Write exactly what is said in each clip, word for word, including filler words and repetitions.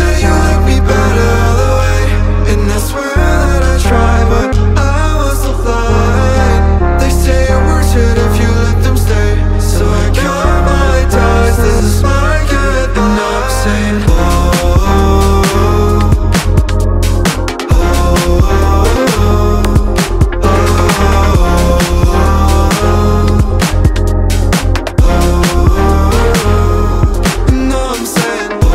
say you like me better the way, and I swear that I try, but I was so blind. They say your words hurt if you let them stay, so I count my ties. This is my good, and I'm saying oh, oh, oh, oh. And I'm saying oh,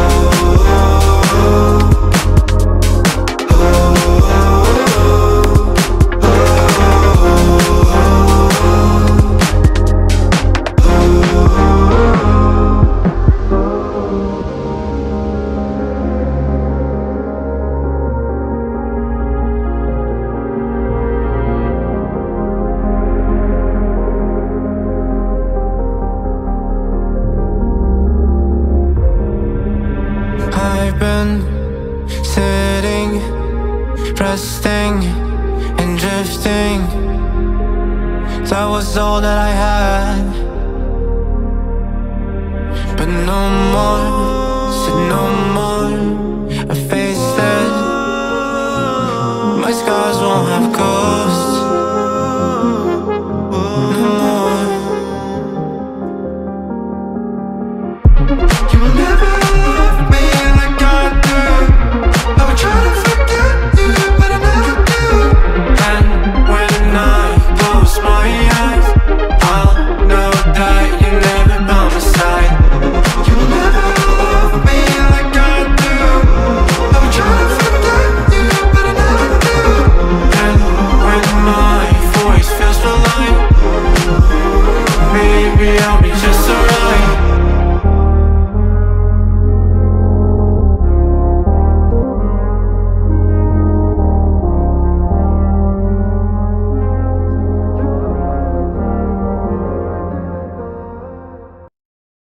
I've been sitting, resting, and drifting. That was all that I had, but no more, said no more.